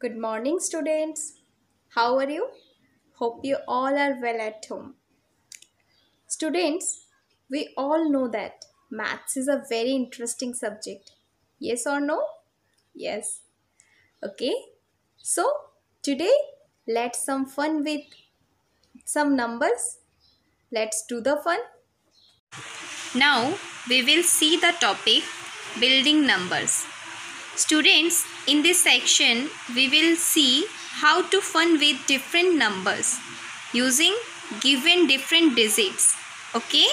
Good morning, students. How are you? Hope you all are well at home. Students, we all know that maths is a very interesting subject. Yes or no? Yes. Okay. So, today let's some fun with some numbers. Let's do the fun. Now, we will see the topic building numbers. Students, in this section, we will see how to fun with different numbers using given different digits. Okay?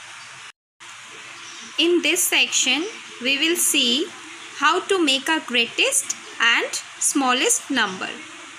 In this section, we will see how to make a greatest and smallest number.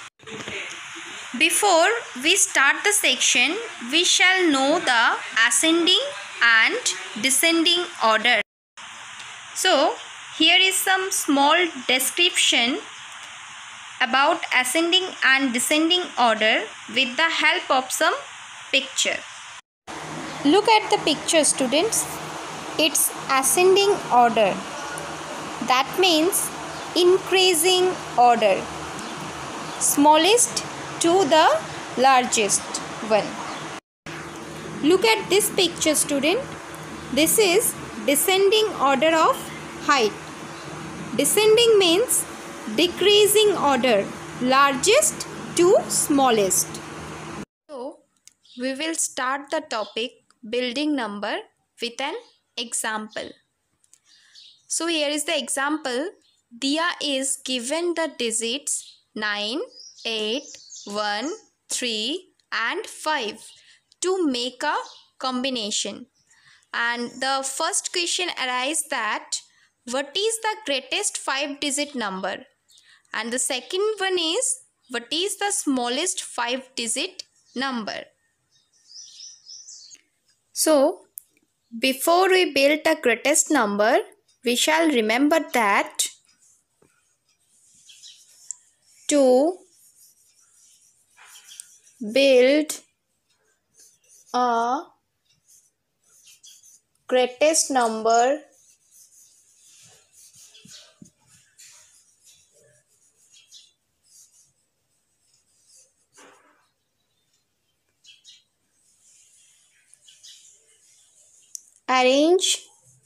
Before we start the section, we shall know the ascending and descending order. So, here is some small description about ascending and descending order with the help of some picture. Look at the picture, students. It's ascending order. That means increasing order. Smallest to the largest one. Look at this picture, student. This is descending order of height. Descending means decreasing order, largest to smallest. So, we will start the topic building number with an example. So, here is the example. Diya is given the digits 9, 8, 1, 3 and 5 to make a combination. And the first question arises that what is the greatest 5-digit number? And the second one is what is the smallest 5-digit number? So, before we build the greatest number, we shall remember that to build a greatest number, arrange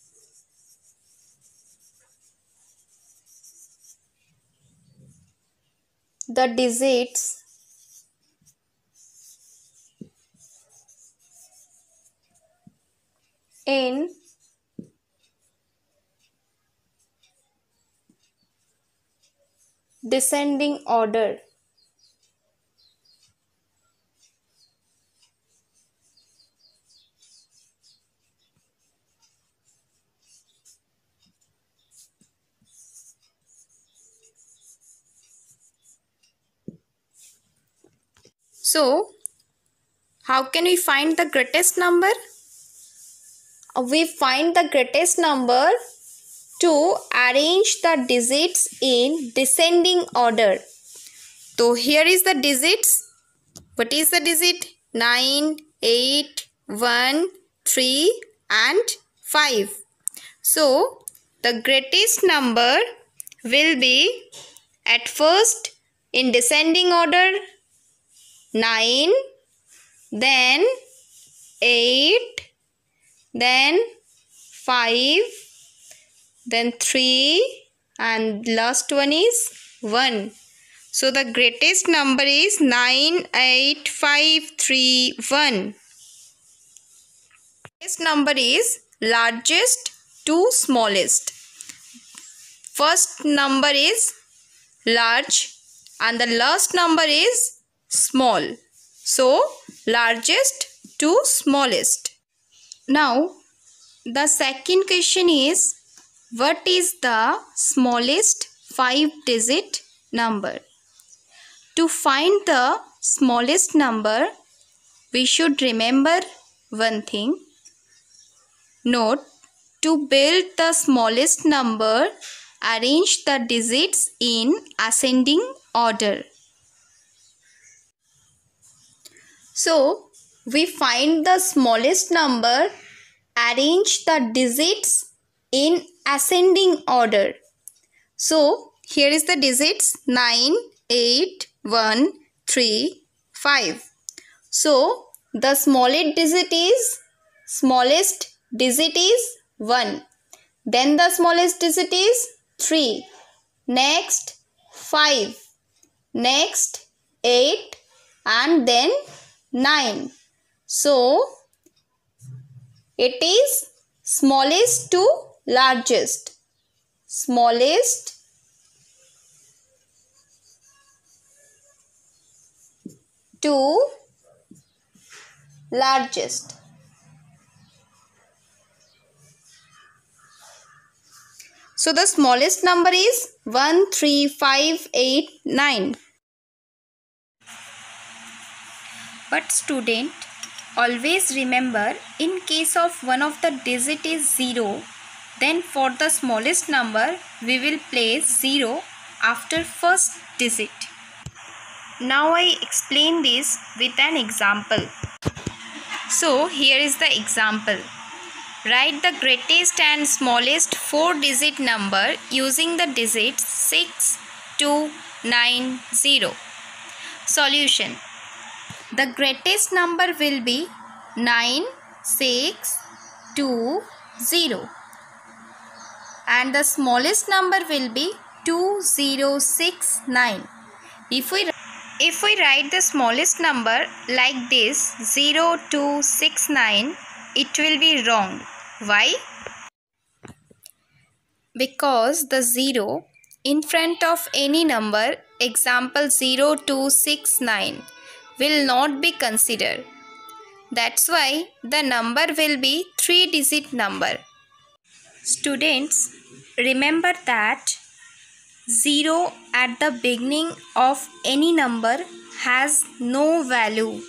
the digits in descending order. So, how can we find the greatest number? We find the greatest number to arrange the digits in descending order. So, here is the digits. What is the digit? 9, 8, 1, 3 and 5. So, the greatest number will be at first in descending order 9, then 8, then 5, then 3 and last one is 1. So the greatest number is 9, 8, 5, 3, 1. Greatest number is largest to smallest. First number is large and the last number is small. So, largest to smallest. Now, the second question is, what is the smallest 5-digit number? To find the smallest number, we should remember one thing. Note, to build the smallest number, arrange the digits in ascending order. So, we find the smallest number, arrange the digits in ascending order. So, here is the digits 9, 8, 1, 3, 5. So the smallest digit is 1. Then the smallest digit is 3. Next 5. Next 8 and then 9. So it is smallest to largest. Smallest to largest. So the smallest number is 1, 3, 5, 8, 9. But student, always remember, in case of one of the digit is 0, then for the smallest number we will place 0 after first digit. Now I explain this with an example. So here is the example. Write the greatest and smallest 4-digit number using the digits 6, 2, 9, 0. Solution. The greatest number will be 9, 6, 2, 0. And the smallest number will be 2, 0, 6, 9. If we write the smallest number like this 0, 2, 6, 9, it will be wrong. Why? Because the 0 in front of any number, example 0, 2, 6, 9, will not be considered. That's why the number will be 3-digit number. Students, remember that 0 at the beginning of any number has no value.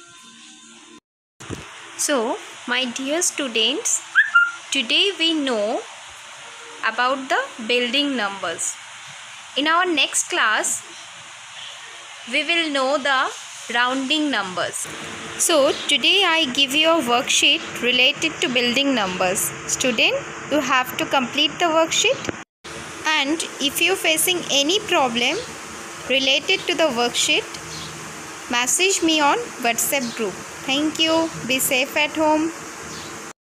So, my dear students, today we know about the building numbers. In our next class, we will know the rounding numbers. So, today I give you a worksheet related to building numbers. Student, you have to complete the worksheet. And if you are facing any problem related to the worksheet, message me on WhatsApp group. Thank you. Be safe at home.